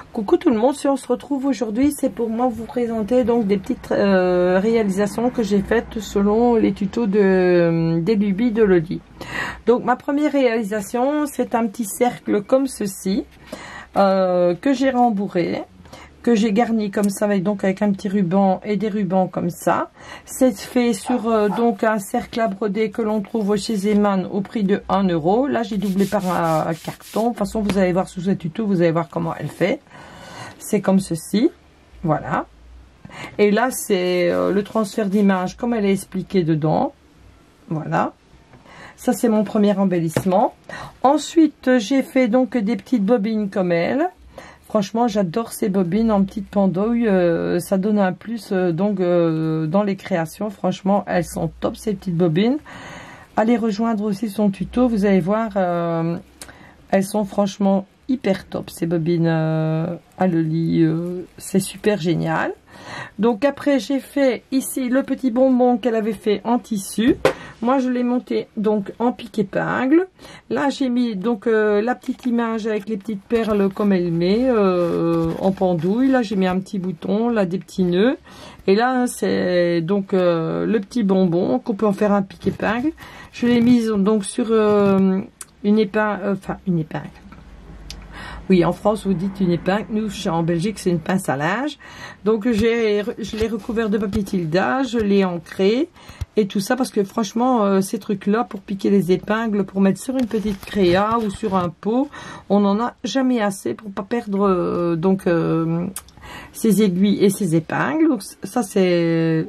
Coucou tout le monde, si on se retrouve aujourd'hui, c'est pour moi vous présenter donc des petites réalisations que j'ai faites selon les tutos des lubies de Loli. Donc ma première réalisation, c'est un petit cercle comme ceci, que j'ai rembourré, que j'ai garni comme ça avec un petit ruban et des rubans comme ça. C'est fait sur donc un cercle à broder que l'on trouve chez Zeman au prix de 1 €. Là j'ai doublé par un carton. De toute façon vous allez voir sous ce tuto, vous allez voir comment elle fait. C'est comme ceci, voilà. Et là c'est le transfert d'image comme elle est expliquée dedans, voilà. Ça c'est mon premier embellissement. Ensuite j'ai fait donc des petites bobines comme elle. Franchement, j'adore ces bobines en petites pendouilles. Ça donne un plus dans les créations. Franchement, elles sont top ces petites bobines. Allez rejoindre aussi son tuto. Vous allez voir, elles sont franchement hyper top ces bobines à Loli. C'est super génial. Donc après, j'ai fait ici le petit bonbon qu'elle avait fait en tissu. Moi, je l'ai monté donc en pique-épingle. Là, j'ai mis donc la petite image avec les petites perles comme elle met en pendouille. Là, j'ai mis un petit bouton, là des petits nœuds. Et là, c'est donc le petit bonbon qu'on peut en faire un pique-épingle. Je l'ai mise donc sur une épingle, une épingle. Oui, en France, vous dites une épingle. Nous, en Belgique, c'est une pince à linge. Donc, je l'ai recouvert de papier Tilda. Je l'ai ancré. Et tout ça, parce que franchement, ces trucs-là, pour piquer les épingles, pour mettre sur une petite créa ou sur un pot, on n'en a jamais assez pour pas perdre ces aiguilles et ces épingles. Donc, ça, c'est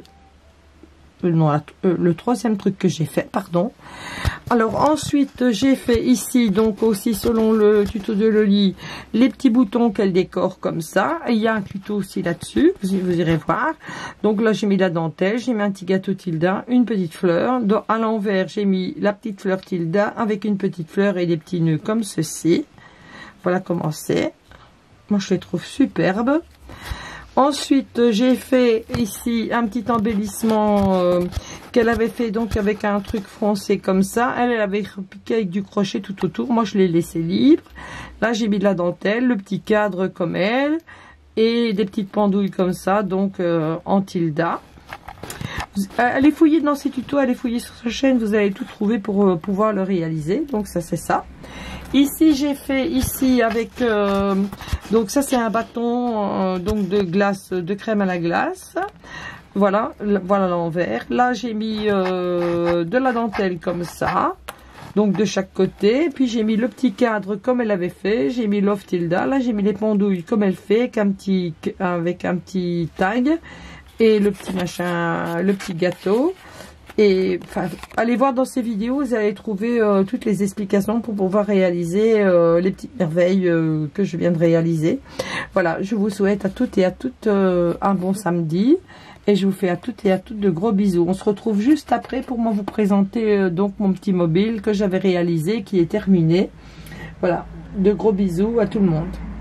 le troisième truc que j'ai fait, pardon. Alors ensuite j'ai fait ici donc aussi selon le tuto de Loli les petits boutons qu'elle décore comme ça. Et il y a un tuto aussi là-dessus, vous irez voir. Donc là j'ai mis la dentelle, j'ai mis un petit gâteau Tilda, une petite fleur. À l'envers j'ai mis la petite fleur Tilda avec une petite fleur et des petits nœuds comme ceci. Voilà comment c'est. Moi je les trouve superbes. Ensuite, j'ai fait ici un petit embellissement qu'elle avait fait donc avec un truc froncé comme ça. Elle avait piqué avec du crochet tout autour. Moi, je l'ai laissé libre. Là, j'ai mis de la dentelle, le petit cadre comme elle et des petites pendouilles comme ça, donc en Tilda. Allez fouiller dans ces tutos, allez fouiller sur sa chaîne, vous allez tout trouver pour pouvoir le réaliser. Donc ça, c'est ça. Ici j'ai fait ici avec donc ça c'est un bâton donc de glace, de crème à la glace. Voilà l'envers. Là j'ai mis de la dentelle comme ça, donc de chaque côté. Puis j'ai mis le petit cadre comme elle avait fait. J'ai mis l'off Tilda. Là j'ai mis les pendouilles comme elle fait, avec un petit tag et le petit machin, le petit gâteau. Et enfin, allez voir dans ces vidéos, vous allez trouver toutes les explications pour pouvoir réaliser les petites merveilles que je viens de réaliser. Voilà, je vous souhaite à toutes et à toutes un bon samedi. Et je vous fais à toutes et à toutes de gros bisous. On se retrouve juste après pour moi vous présenter donc mon petit mobile que j'avais réalisé, qui est terminé. Voilà, de gros bisous à tout le monde.